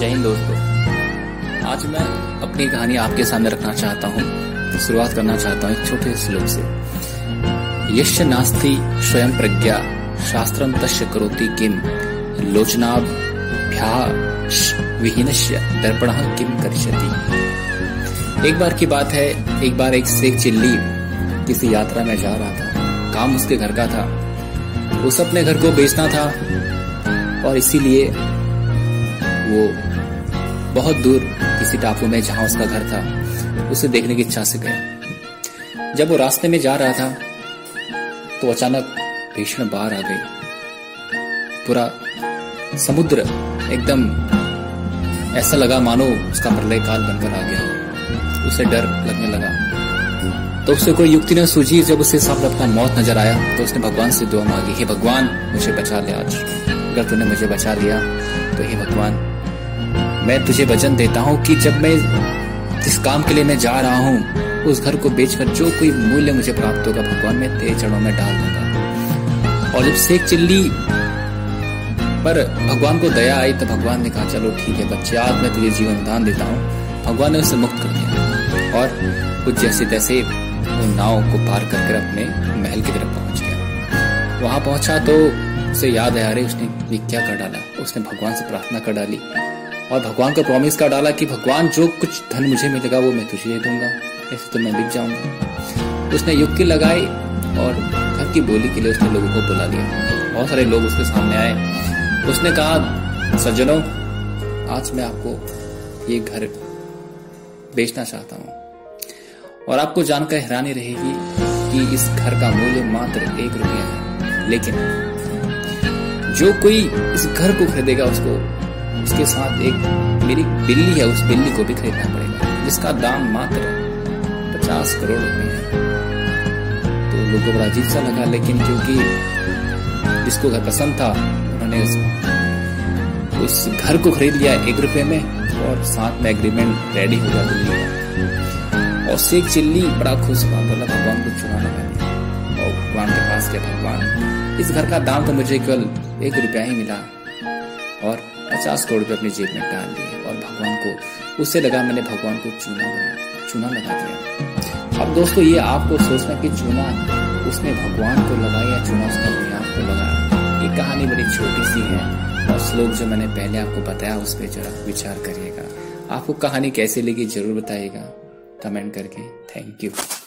जय हिंद दोस्तों। आज मैं अपनी कहानी आपके सामने रखना चाहता हूँ। शुरुआत करना चाहता हूँ एक छोटे श्लोक से। यस्य नास्ति स्वयं प्रज्ञा शास्त्रं तस्य करोति किम लोचनाभ्यास विहीनस्य दर्पणः किम करिष्यति। एक बार की बात है, एक बार एक शेख चिल्ली किसी यात्रा में जा रहा था। काम उसके घर का था, उस अपने घर को बेचना था और इसीलिए वो बहुत दूर किसी टापू में जहां उसका घर था उसे देखने की इच्छा से गया। जब वो रास्ते में जा रहा था तो अचानक भीषण बाढ़ आ गई। पूरा समुद्र एकदम ऐसा लगा मानो उसका प्रलय काल बनकर आ गया। उसे डर लगने लगा तो उससे कोई युक्ति न सूझी। जब उसे सामने अपना मौत नजर आया तो उसने भगवान से दुआ मांगी, हे भगवान मुझे बचा ले आज। अगर तूने मुझे बचा लिया तो हे भगवान मैं तुझे वचन देता हूँ कि जब मैं जिस काम के लिए मैं जा रहा हूँ उस घर को बेचकर जो कोई मूल्य मुझे प्राप्त होगा भगवान मैं तेरे चरणों में डाल दूंगा। और जब शेख चिल्ली पर भगवान को दया आई तो भगवान ने कहा चलो ठीक है बच्चे, आज मैं तुझे जीवन दान देता हूँ। भगवान ने उसे मुक्त कर दिया और कुछ जैसे तैसे वो नाव को पार कर अपने महल की तरफ पहुंच गया। वहां पहुंचा तो उसे याद आया, अरे उसने ये क्या कर डाला। उसने भगवान से प्रार्थना कर डाली और भगवान को प्रॉमिस कर डाला कि भगवान जो कुछ धन मुझे मिलेगा वो मैं तुझे दे दूंगा, ऐसे तो मैं बिक जाऊंगा। उसने युक्ति लगाई और घर की बोली के लिए उसने लोगों को बुला लिया। बहुत सारे लोग उसके सामने आए। उसने कहा, सज्जनों आज मैं आपको ये घर बेचना चाहता हूँ और आपको जानकर हैरानी रहेगी कि इस घर का मूल्य मात्र 1 रुपया है, लेकिन जो कोई इस घर को खरीदेगा उसके साथ एक मेरी बिल्ली है, उस बिल्ली को भी खरीदना पड़ेगा जिसका दाम मात्र 50 करोड़ रुपए है। तो लोगों को बड़ा अजीब सा लगा, लेकिन क्योंकि जिसको घर पसंद था उन्होंने उस घर को खरीद लिया 1 रुपये में और साथ में एग्रीमेंट रेडी हो गया बिल्ली का। और शेख चिल्ली बड़ा खुश हुआ, बोला भगवान को चुना लगा दिया और भगवान के पास गया, भगवान इस घर का दाम तो मुझे केवल 1 रुपया ही मिला और 50 करोड़ रुपए अपनी जेब में डाल दिए। और भगवान को उससे लगा मैंने भगवान को चूना लगा दिया। अब दोस्तों ये आपको सोचना कि चूना उसने भगवान को लगाया या चूना उसने अपने आप को लगाया। ये कहानी बड़ी छोटी सी है और श्लोक जो मैंने पहले आपको बताया उस पर जरा विचार करिएगा। आपको कहानी कैसी लगी जरूर बताइएगा कमेंट करके। Thank you.